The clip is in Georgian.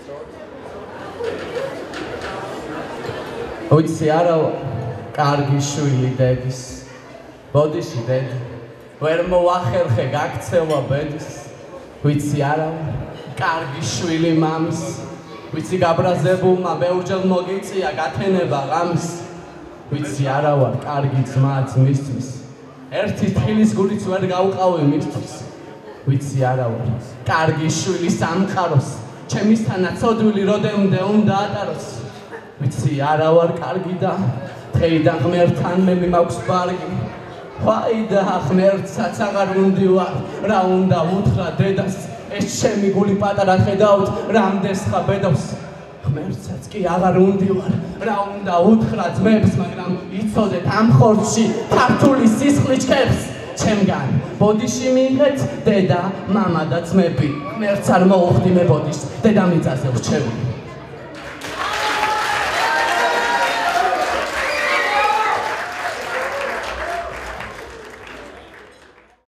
ვიცი არა კარგი შვილი დედის ბოდიში დედი ვერ მოახერხე გაქცევა ბედის ვიცი არა კარგი შვილი მამის ვიცი გაბრაზებულმა ბევრჯერ მოგიწია გათენება ღამის ვიცი არა ვარ კარგი ძმა ძმისთვის ერთი თხილის გულიც ვერ გავყავი მისთვის ვიცი არა ვარ კარგი შვილი სამყაროს ჩემისთანა ცოდვილი როდემდე უნდა ატაროს ვიცი არა ვარ კარგი და დღეიდან ღმერთთან მე მაქვს ბარგი ვაიდა ღმერთსაც აღარ უნდივარ რა უნდა უთხრა დედას ეს ჩემი გული პატარა ხედავთ რამდენს ხაბედავს ღმერთსაც კი აღარ უნდივარ რა უნდა უთხრა ძმებს მაგრამ იცოდეთ ამ ხორცში ქართული სისხლი ჩქებს ჩემგან ბოდიში მიიღეთ დედა მამა და ძმები ღმერთს არ მოუხდი მე ბოდიშს დედამიწაზე ვრჩევი